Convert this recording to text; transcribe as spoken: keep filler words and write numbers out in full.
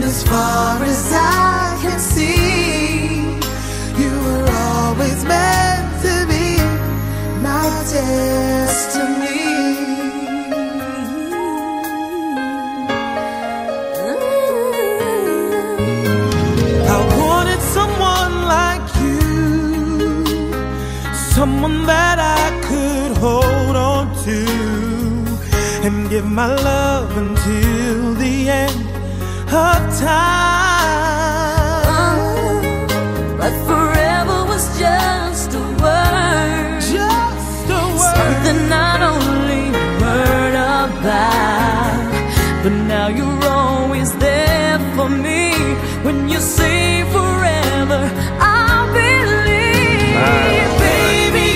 as far as I can see, you were always meant to be my destiny. I wanted someone like you, someone that I could hold on to and give my love until the end of time. But forever was just a word, just a word, something I'd only heard about. But now you're always there for me. When you say forever, I'll believe. Baby,